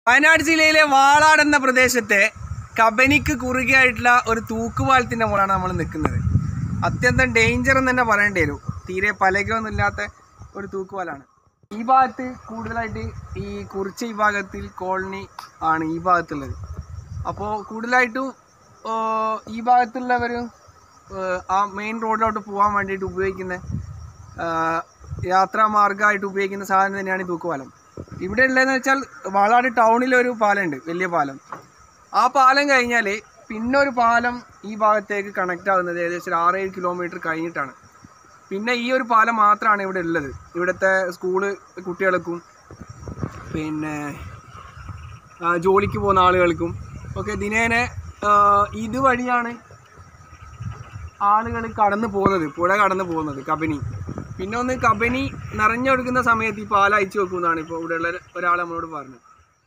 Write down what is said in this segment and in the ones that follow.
വയനാട് ജില്ലയിലെ വാളാട് എന്ന പ്രദേശത്തെ കബനിക്ക് കുറുകെയായിട്ടുള്ള ഒരു തൂക്കുപാലത്തിൻ്റെ മുകളിലാണ് നമ്മൾ നിൽക്കുന്നത്. അത്യന്തം ഡേഞ്ചർ എന്ന് തന്നെ പറയേണ്ടി വരും. തീരെ പലകൊന്നും ഇല്ലാത്ത ഒരു തൂക്കുപാലാണ്. ഈ ഭാഗത്ത് കൂടുതലായിട്ട് ഈ കുറിച്ച ഈ ഭാഗത്തിൽ കോളനി ആണ് ഈ ഭാഗത്തുള്ളത്. അപ്പോൾ കൂടുതലായിട്ടും ഈ ഭാഗത്തുള്ളവർ ആ മെയിൻ റോഡിലോട്ട് പോകാൻ വേണ്ടിയിട്ട് ഉപയോഗിക്കുന്ന യാത്രാമാർഗമായിട്ട് ഉപയോഗിക്കുന്ന സാധനം തന്നെയാണ് ഈ തൂക്കുപാലം. ഇവിടെ ഉള്ളതെന്ന് വെച്ചാൽ വാളാട് ടൗണിലൊരു പാലമുണ്ട്, വലിയ പാലം. ആ പാലം കഴിഞ്ഞാൽ പിന്നെ ഒരു പാലം ഈ ഭാഗത്തേക്ക് കണക്റ്റ് ആകുന്നത് ഏകദേശം 6-7 കിലോമീറ്റർ കഴിഞ്ഞിട്ടാണ്. പിന്നെ ഈ ഒരു പാലം മാത്രമാണ് ഇവിടെ ഉള്ളത്. ഇവിടുത്തെ സ്കൂള് കുട്ടികൾക്കും പിന്നെ ജോലിക്ക് പോകുന്ന ആളുകൾക്കും ഒക്കെ ദിനേനെ ഇതുവഴിയാണ് ആളുകൾ കടന്നു പോകുന്നത്, പുഴ കടന്നു പോകുന്നത് കബനി. പിന്നെ ഒന്ന് കബനി നിറഞ്ഞൊടുക്കുന്ന സമയത്ത് ഈ പാലം അയച്ചു വെക്കുമെന്നാണ് ഇപ്പോൾ ഇവിടെയുള്ള ഒരാൾ നമ്മളോട് പറഞ്ഞത്.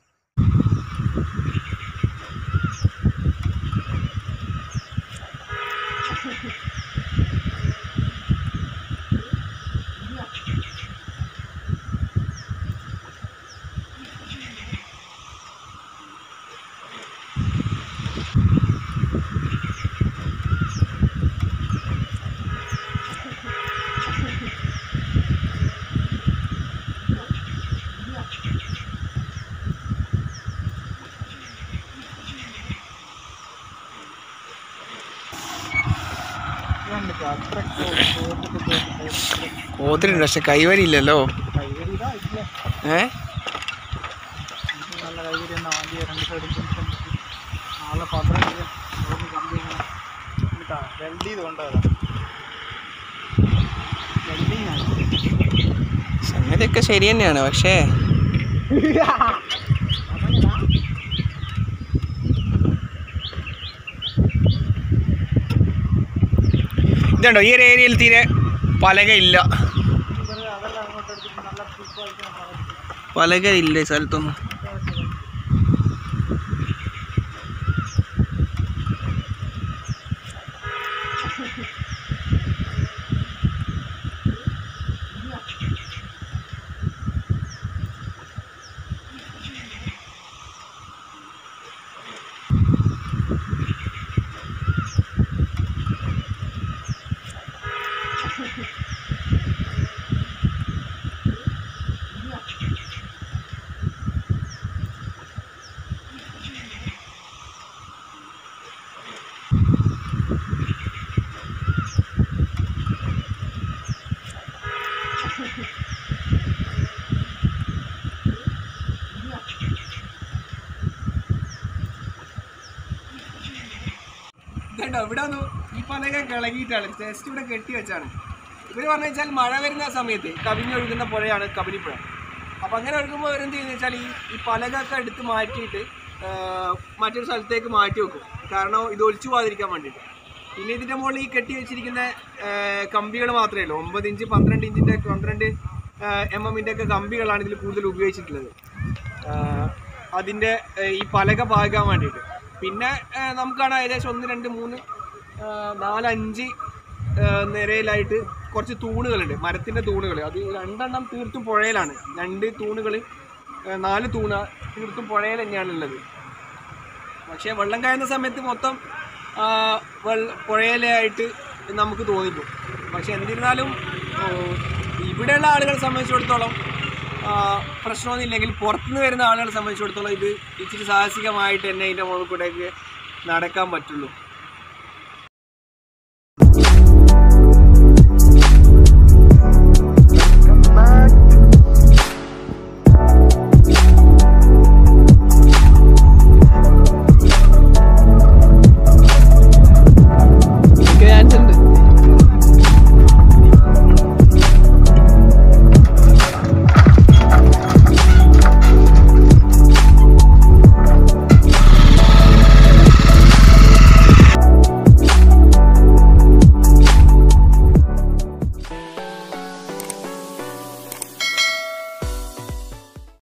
പോത്തിനുണ്ട്, പക്ഷെ കൈവരിയില്ലല്ലോ. സംഗതിയൊക്കെ ശരി തന്നെയാണ്, പക്ഷേ ഇതുണ്ടോ ഈ ഒരു ഏരിയയിൽ തീരെ പലകയില്ല, പലകയില്ല ഈ സ്ഥലത്തൊന്നും. ഇതുണ്ടോ ഇവിടെ ഒന്ന് ഈ പലക കിളകിയിട്ടാണ്, ജസ്റ്റ് ഇവിടെ കെട്ടി വെച്ചാണ്. ഇവർ പറഞ്ഞു വെച്ചാൽ മഴ വരുന്ന സമയത്ത് കവിഞ്ഞൊഴുകുന്ന പുഴയാണ് കബനിപ്പുഴ. അപ്പം അങ്ങനെ ഒഴുകുമ്പോൾ അവരെന്ത് ചെയ്യുന്നത് വെച്ചാൽ ഈ പലകൊക്കെ എടുത്ത് മാറ്റിയിട്ട് മറ്റൊരു സ്ഥലത്തേക്ക് മാറ്റി വെക്കും. കാരണം ഇത് ഒലിച്ചു പോകാതിരിക്കാൻ വേണ്ടിയിട്ട്. പിന്നെ ഇതിൻ്റെ മുകളിൽ ഈ കെട്ടി വെച്ചിരിക്കുന്ന കമ്പികൾ മാത്രമേ ഉള്ളൂ. 9 ഇഞ്ച് 12 ഇഞ്ചിൻ്റെ 12 mm ഒക്കെ കമ്പികളാണ് ഇതിൽ കൂടുതൽ ഉപയോഗിച്ചിട്ടുള്ളത്, അതിൻ്റെ ഈ പലക പാകാൻ വേണ്ടിയിട്ട്. പിന്നെ നമുക്കാണ് ഏകദേശം 1, 2, 3, 4, 5 നിരയിലായിട്ട് കുറച്ച് തൂണുകളുണ്ട്, മരത്തിൻ്റെ തൂണുകൾ. അത് 2 എണ്ണം തീർത്തും പുഴയിലാണ്. 2 തൂണുകൾ 4 തൂണ് തീർത്തും പുഴയിൽ തന്നെയാണുള്ളത്. പക്ഷേ വെള്ളം കയറുന്ന സമയത്ത് മൊത്തം പുഴയിലായിട്ട് നമുക്ക് തോന്നിക്കും. പക്ഷെ എന്നിരുന്നാലും ഇവിടെയുള്ള ആളുകളെ സംബന്ധിച്ചിടത്തോളം പ്രശ്നമൊന്നുമില്ലെങ്കിൽ പുറത്തുനിന്ന് വരുന്ന ആളുകളെ സംബന്ധിച്ചിടത്തോളം ഇത് ഇച്ചിരി സാഹസികമായിട്ട് തന്നെ ഇതിൻ്റെ മുകളിൽ കൂടെയൊക്കെ നടക്കാൻ പറ്റുള്ളൂ.